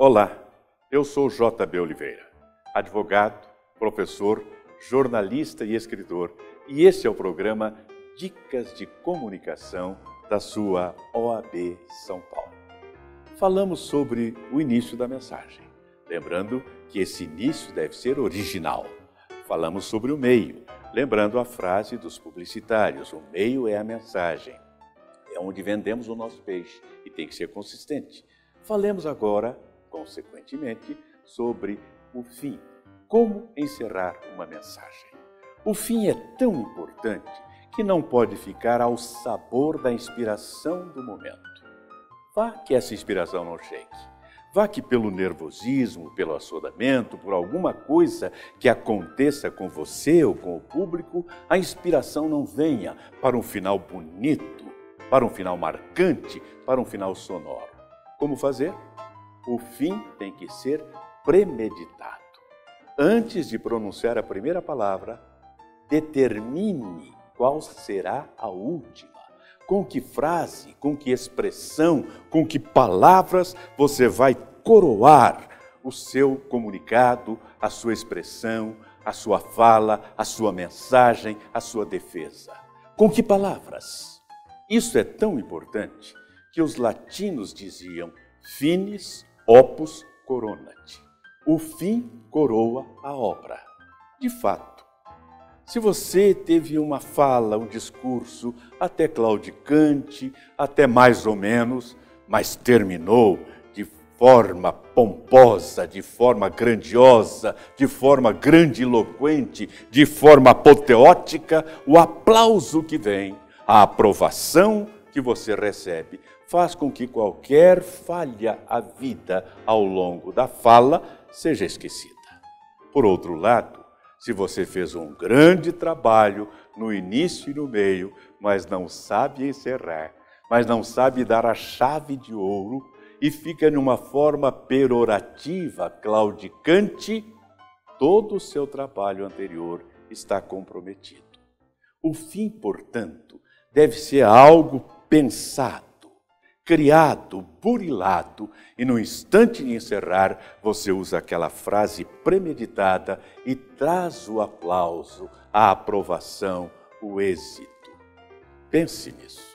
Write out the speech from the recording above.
Olá, eu sou JB Oliveira, advogado, professor, jornalista e escritor, e esse é o programa Dicas de Comunicação da sua OAB São Paulo. Falamos sobre o início da mensagem, lembrando que esse início deve ser original. Falamos sobre o meio, lembrando a frase dos publicitários: o meio é a mensagem, é onde vendemos o nosso peixe e tem que ser consistente. Falemos agora, consequentemente, sobre o fim. Como encerrar uma mensagem? O fim é tão importante que não pode ficar ao sabor da inspiração do momento. Vá que essa inspiração não chegue. Vá que pelo nervosismo, pelo assodamento, por alguma coisa que aconteça com você ou com o público, a inspiração não venha para um final bonito, para um final marcante, para um final sonoro. Como fazer? O fim tem que ser premeditado. Antes de pronunciar a primeira palavra, determine qual será a última. Com que frase, com que expressão, com que palavras você vai coroar o seu comunicado, a sua expressão, a sua fala, a sua mensagem, a sua defesa. Com que palavras? Isso é tão importante que os latinos diziam finis opus coronat. O fim coroa a obra. De fato, se você teve uma fala, um discurso até claudicante, até mais ou menos, mas terminou de forma pomposa, de forma grandiosa, de forma grandiloquente, de forma apoteótica, o aplauso que vem, a aprovação que você recebe, faz com que qualquer falha à vida ao longo da fala seja esquecida. Por outro lado, se você fez um grande trabalho no início e no meio, mas não sabe encerrar, mas não sabe dar a chave de ouro e fica numa forma perorativa, claudicante, todo o seu trabalho anterior está comprometido. O fim, portanto, deve ser algo pensado, criado, burilado, e no instante de encerrar, você usa aquela frase premeditada e traz o aplauso, a aprovação, o êxito. Pense nisso.